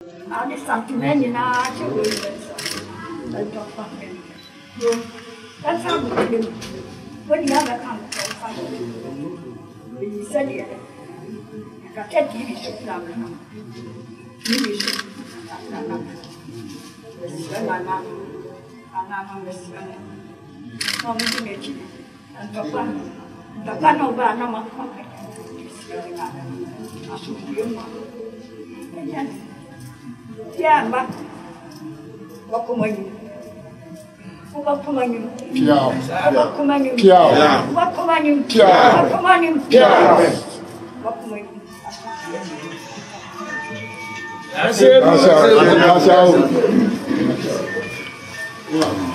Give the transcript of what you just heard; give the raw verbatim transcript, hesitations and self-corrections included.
Ada sentimen na cuy. Dan topak ni. Kan sama dia. Pun dia nak kamu tahu. Bisa dia. Kata dia bisa dalam. Dia bisa. Anak. Sekarang anak. Anak sekarang. Kamu ni cik. Dan topak. Topak nombor nama kamu. Sekarang anak. Masuk dia mah. Ya, Mbak. Waktu maju. Waktu maju. Kiau. Waktu maju. Kiau. Waktu maju. Kiau. Waktu maju. Kiau. Waktu maju. Terima kasih. Terima kasih.